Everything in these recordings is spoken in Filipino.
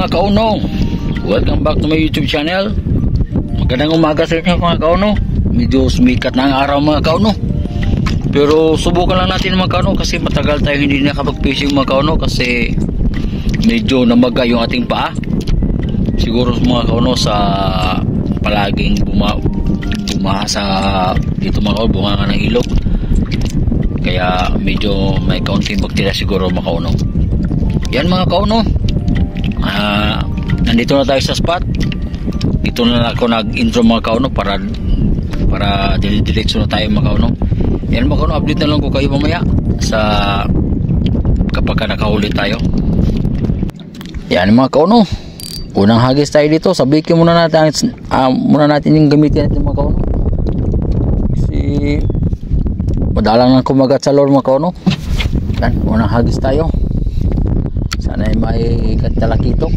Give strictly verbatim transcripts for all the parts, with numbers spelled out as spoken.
mga kauno, welcome back to my YouTube channel. Magandang umaga sa inyo mga kauno. Medyo sumikat na ang araw mga kauno, pero subukan lang natin mga kauno kasi matagal tayo hindi nakapag-fishing mga kauno kasi medyo namaga yung ating paa. Siguro mga kauno sa palaging buma bumaha sa dito mga kauno, bunga ng ilog, kaya medyo may kaunting magtira siguro mga kauno. Yan mga kauno, uh, nandito na tayo sa spot. Dito na ako nag-intro mga kauno para para diretso na tayo mga kauno. Yan mga kauno, update na lang ko kayo mamaya sa kapag nakahuli tayo. Yan mga kauno, unang hagis tayo dito. Sabihin muna natin uh, muna natin yung gamitin natin mga kauno kasi madalang lang kumagat sa lure mga kauno. Yan, unang hagis tayo. Sana ay may katalakitok.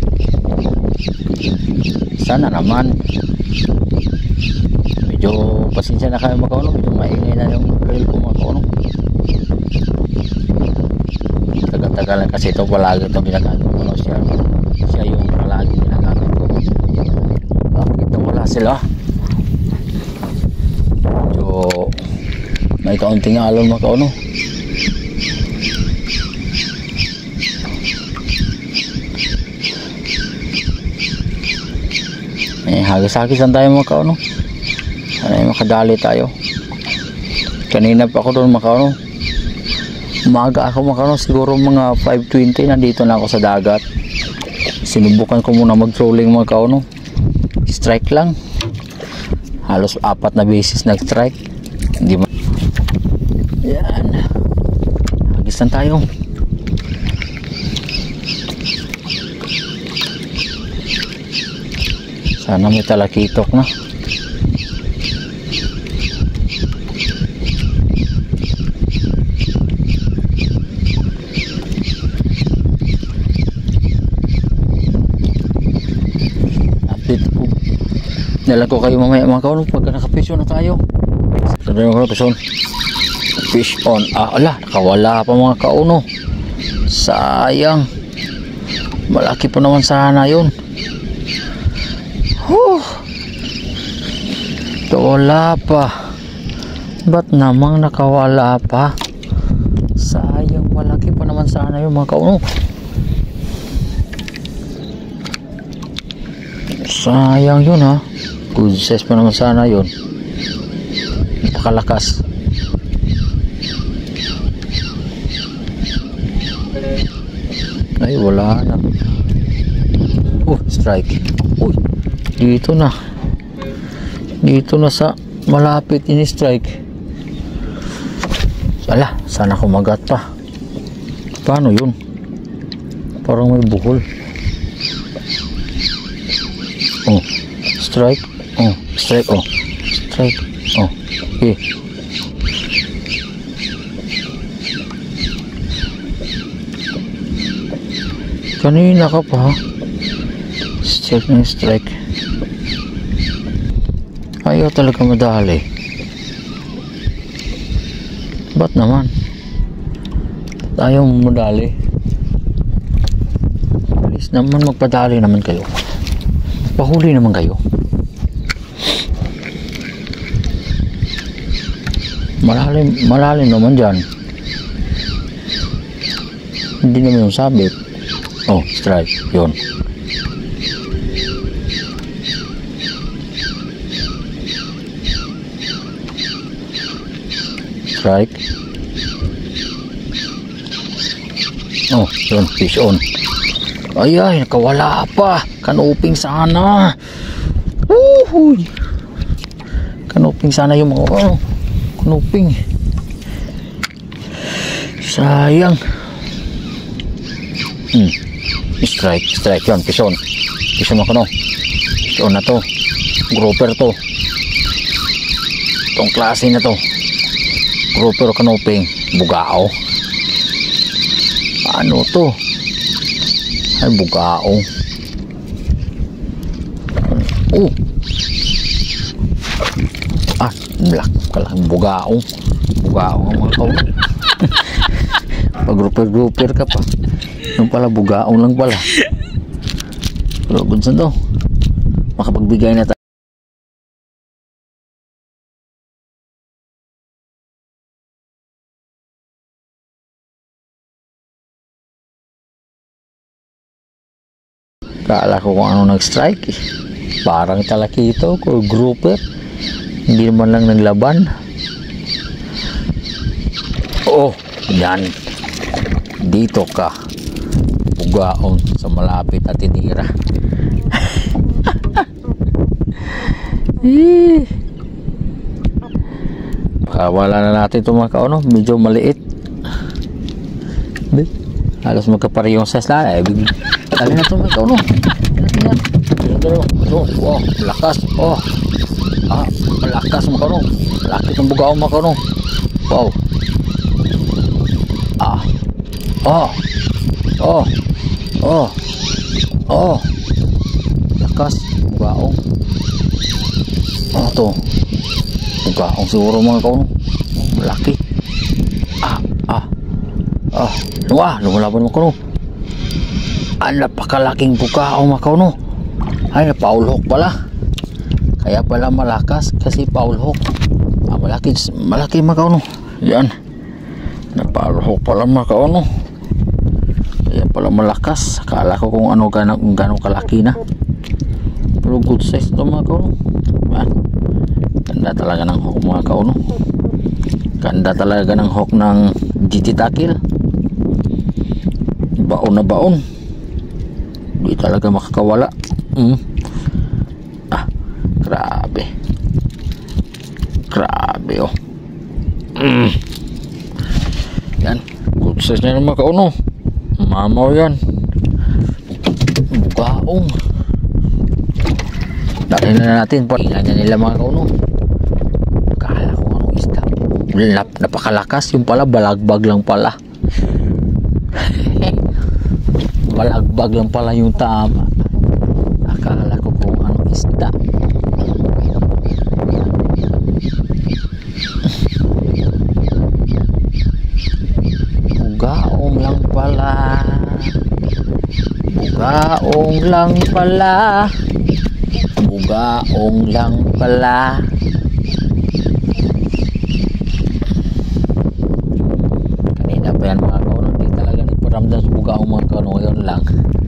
Sana naman. Medyo pasensya na kayo mga kauno, medyo maingay na yung reel ko mga kauno. Tagal-tagal lang kasi ito palagi itong ginagamit ko. Siya, siya yung palagi ginagamit ko. Bakit wala sila? Medyo may kaunting alon mga kauno. Eh, hagis-hagisan tayo mga kauno. Sana ay makadali tayo. Kanina pa ako doon mga kauno. Umaga ako mga kauno, siguro mga five twenty nandito na ako sa dagat. Sinubukan ko muna mag-trolling mga kauno. Strike lang. Halos apat na beses nag-strike. Hindi ma yan. Hagisan tayo. Sana may talakitok na. Update po. Nalang ko kayo mamaya mga kauno pagka nakapisyo na tayo. Sabi mo ko na fish on. Ah, ala, nakawala pa mga kauno. Sayang. Malaki po naman sana yun. Huh. Wala pa. Ba't namang nakawala pa? Sayang, malaki pa naman sana yung mga kauno. Sayang yun ha. Good size pa naman sana yun. Napakalakas. Ay wala na. Oh, strike. Uy, dito na. Dito na sa malapit ini strike. Ala, sana kumagat pa. Paano yun? Parang may buhol. Oh, strike. Oh, strike. Oh, strike. Oh, okay. Kanina ka pa. Strike na strike. Ayaw talaga madali. Ba't naman? Ayaw madali. Please naman magpadali naman kayo. Pahuli naman kayo. Malalim, malalim naman dyan. Hindi naman yung sabit. Oh, strike. Yun. Strike. Oh, yun, fish on. Ay ay, nakawala pa. Kanuping sana. Uhuy. Kanuping sana yung mga oh, kanuping. Sayang. Hmm. Strike, strike yun, fish on. Fish on ako no. Fish on na to. Grouper to. Itong klase na to. Grouper kanuping, bugao. Ano to? Ay, bugao. Oh. Ah, black pala, bugao. Bugao ang mga kauno. Pag grouper-grouper ka pa. Yung pala, bugaon lang pala. Pero good sa to. Makapagbigay na tayo. Kala ko kung ano nag-strike eh. Parang talakito o grouper. Hindi naman lang naglaban. Oh, yan. Dito ka. Bugaon sa malapit at tinira. Eh. Wala na natin ito mga kaono. Medyo maliit. Halos magkaparehong size na. Eh, dali na ito mga kaono. Oh, malakas. Oh. Ah, malakas mga kaono. Malaki itong bugaon mga kaono. Wow. Ah. Oh. Oh. Oh. Oh. Lakas bugaong. Oh to. Bugaong siguro mga kaono. Malaki. Ah. Ah. Ah. Wah, lumalaban mga kaono. Ang napakalaking bugaong mga kaono. Ay, napaulhok pala. Kaya pala malakas kasi paulhok. Ah, malaki, malaki mga kaono. Yan. Napaulhok pala mga kaono. Kaya pala malakas. Akala ko kung ano gano'ng gano kalaki na. Pero good size ito mga kaono. Yan. Ganda talaga ng hook mga kaono. Ganda talaga ng hook ng G T Tackle. Baon na baon. Di talaga makakawala. Mm. Ah, grabe. Grabe oh. Mm. Yan. Good size na naman kauno. Mamaw yan. Bugaong. Dahil na natin. Tingnan niya nila mga kauno. Kala ko anong isda. Nap napakalakas. Yung pala balagbag lang pala. Balagbag lang pala yung tama. Akala ko kung anong isda. Bugaong lang pala. Bugaong lang pala. Bugaong lang pala. Kanina pa yan mga kauno. Di talaga nagparamdam sa bugaong mga kauno. Ngayon lang.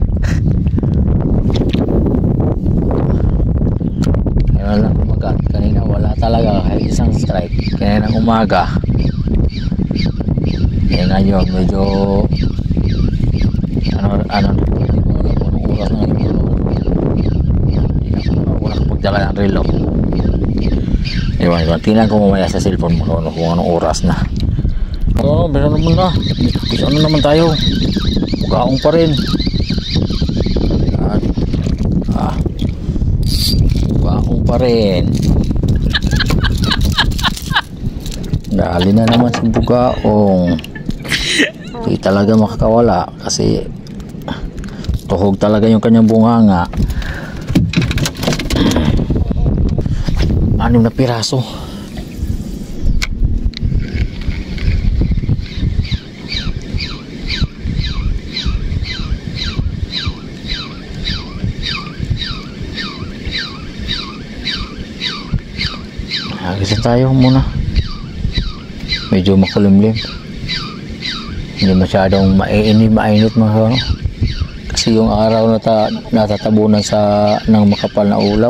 Ngayon lang umagat. Kanina wala talaga kahit isang strike. Kanina umaga. Eh ngayon medyo ano ano hindi ko alam kung anong oras na ngayon. Wala ko pagdala ng relo. Iwan, iwan. Tingnan ko mamaya sa cellphone mo kung, kung anong oras na. Oo, oh, bisa naman na. Bisa ano naman tayo. Bugaong pa rin. Yan. Ah. Bugaong pa rin. Dali na naman si bugaong. Hindi talaga makakawala kasi tuhog talaga yung kanyang bunganga. Anim na piraso. Agisan tayo muna. Medyo makulimlim. Hindi masyadong mainit mainit mga kasi yung araw na ta, natatabunan sa ng makapal na ulap.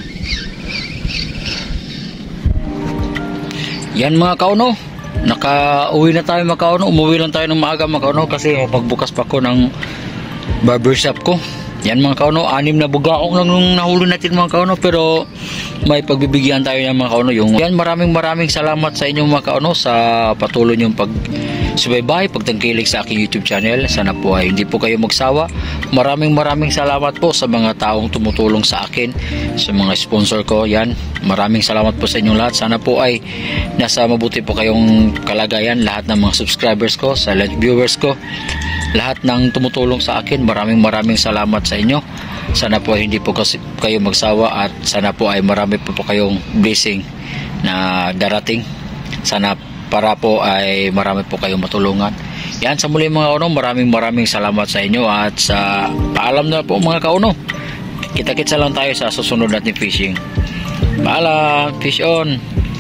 Yan mga kauno, naka-uwi na tayo mga kauno. Umuwi lang tayo ng maaga mga kauno kasi pagbukas pa ko ng barbershop ko. Yan mga kauno, anim na bugaong lang nung nahuli natin mga kauno, pero may pagbibigyan tayo ng mga kauno. Yung yan, maraming maraming salamat sa inyong mga kauno sa patuloy niyong pag subaybay, pagtangkilik sa aking YouTube channel. Sana po ay hindi po kayo magsawa. Maraming maraming salamat po sa mga taong tumutulong sa akin, sa mga sponsor ko. Yan, maraming salamat po sa inyong lahat. Sana po ay nasa mabuti po kayong kalagayan, lahat ng mga subscribers ko, silent viewers ko, lahat ng tumutulong sa akin. Maraming maraming salamat sa inyo. Sana po ay hindi po kayo magsawa at sana po ay marami po po kayong blessing na darating. Sana para po ay marami po kayong matulungan. Yan, sa muli mga kauno, maraming maraming salamat sa inyo at sa paalam na po mga kauno. Kita-kitsa lang tayo sa susunod natin fishing. Paalam, fish on.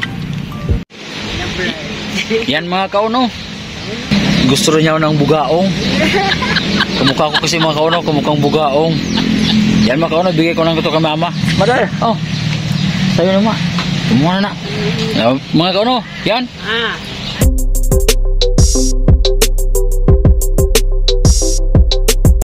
Yan mga kauno. Gusto rin niya ng bugaong. Kumukha ko kasi mga kauno, kumukhang bugaong. Yan mga kauno, bigay ko lang ito kay mama. Madal, oh. Sayo naman. Kumuha na na. Uh, mga kauno, yan. Ah.